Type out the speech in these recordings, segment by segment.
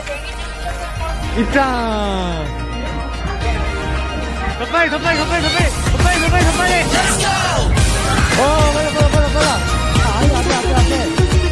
입장. 더 빨리. 빨리. 빨라. 앞에.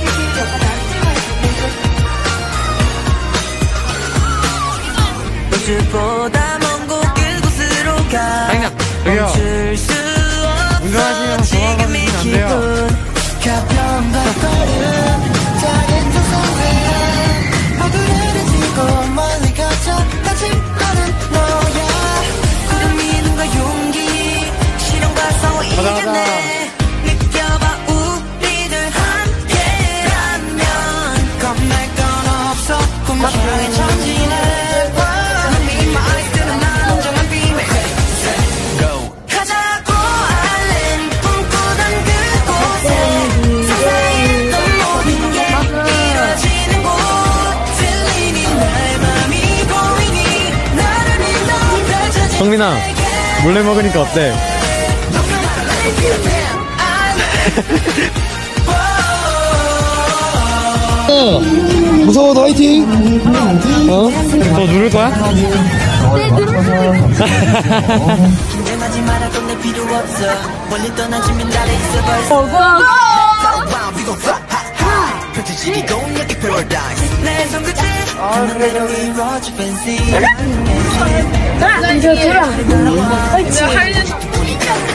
보다 먼 그곳으로 가. 멈출 수 없어 지금의 기분. 가벼운 발걸음 작은 조성회 얼굴을 지고 멀리 가서 다시 가는 너야. 구름이 눈과 용기 실현과 싸워 이겨내. 느껴봐 우리들 함께라면 겁날 건 없어. 꿈을 향해 전진해. 성민아, 몰래 먹으니까 어때? 무서워도 화이팅! 어? 너 누를 거야? 네, 누를 이제 들어.